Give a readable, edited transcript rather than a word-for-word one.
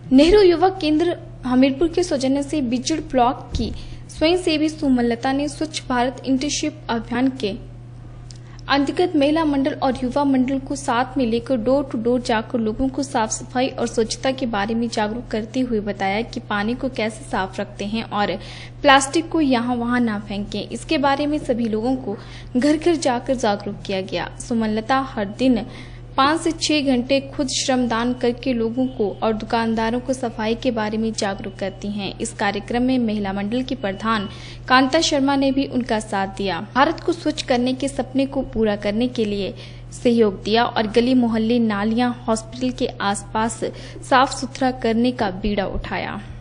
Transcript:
नेहरू युवा केंद्र हमीरपुर के सौजन्य से बिजड़ ब्लॉक की स्वयंसेवी सुमलता ने स्वच्छ भारत इंटर्नशिप अभियान के अंतर्गत महिला मंडल और युवा मंडल को साथ में लेकर डोर टू डोर जाकर लोगों को साफ सफाई और स्वच्छता के बारे में जागरूक करते हुए बताया कि पानी को कैसे साफ रखते हैं और प्लास्टिक को यहाँ वहाँ ना फेंकें। इसके बारे में सभी लोगों को घर घर जाकर जागरूक किया गया। सुमलता हर दिन 5 से 6 घंटे खुद श्रमदान करके लोगों को और दुकानदारों को सफाई के बारे में जागरूक करती हैं। इस कार्यक्रम में महिला मंडल की प्रधान कांता शर्मा ने भी उनका साथ दिया। भारत को स्वच्छ करने के सपने को पूरा करने के लिए सहयोग दिया और गली मोहल्ले, नालियां, हॉस्पिटल के आसपास साफ सुथरा करने का बीड़ा उठाया।